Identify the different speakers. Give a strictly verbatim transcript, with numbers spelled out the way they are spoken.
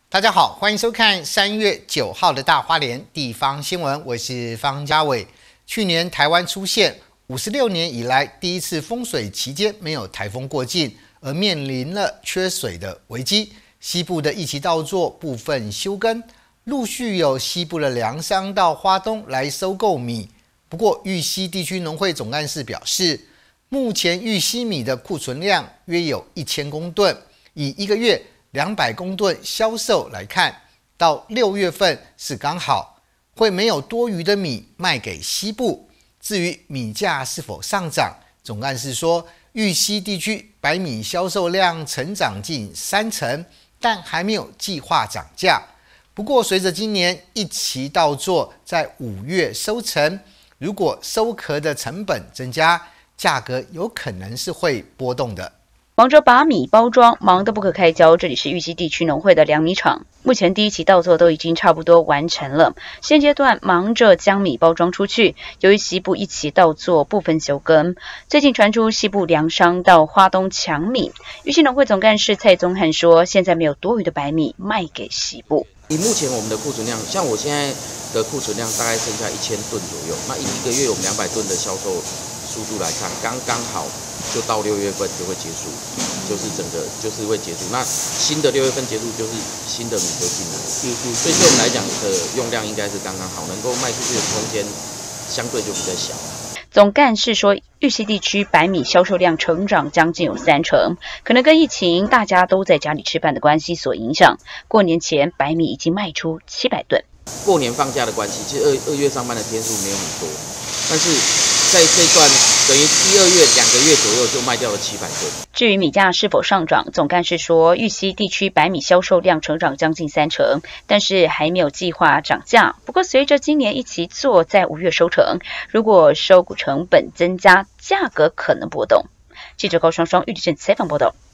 Speaker 1: 大家好，欢迎收看三月九号的大花莲地方新闻，我是方家伟。去年台湾出现五十六年以来第一次风水期间没有台风过境，而面临了缺水的危机。西部的一期稻作部分休耕，陆续有西部的粮商到花东来收购米。不过玉溪地区农会总干事表示，目前玉溪米的库存量约有一千公吨，以一个月两百公吨销售来看，到六月份是刚好，会没有多余的米卖给西部。至于米价是否上涨，总干事说，玉溪地区白米销售量成长近三成，但还没有计划涨价。不过，随着今年一期稻作在五月收成，如果收壳的成本增加，价格有可能是会波动的。
Speaker 2: 忙着把米包装，忙得不可开交。这里是玉溪地区农会的粮米厂，目前第一期稻作都已经差不多完成了，现阶段忙着将米包装出去。由于西部一期稻作部分休耕，最近传出西部粮商到花东抢米。玉溪农会总干事蔡宗翰说，现在没有多余的白米卖给西部。
Speaker 3: 以目前我们的库存量，像我现在的库存量大概剩下一千吨左右，那一个月我们两百吨的销售速度来看，刚刚好就到六月份就会结束，就是整个就是会结束。那新的六月份结束，就是新的米就进来，嗯嗯，所以对我们来讲的用量应该是刚刚好，能够卖出去的空间相对就比较小。
Speaker 2: 总干事说，玉溪地区白米销售量成长将近有三成，可能跟疫情大家都在家里吃饭的关系所影响。过年前白米已经卖出七百吨。
Speaker 3: 过年放假的关系，其实二二月上班的天数没有很多，但是在这段等于一二月两个月左右就卖掉了七百吨。
Speaker 2: 至于米价是否上涨，总干事说，玉溪地区白米销售量成长将近三成，但是还没有计划涨价。不过随着今年一期作在五月收成，如果收谷成本增加，价格可能波动。记者高双双、玉立正采访报道。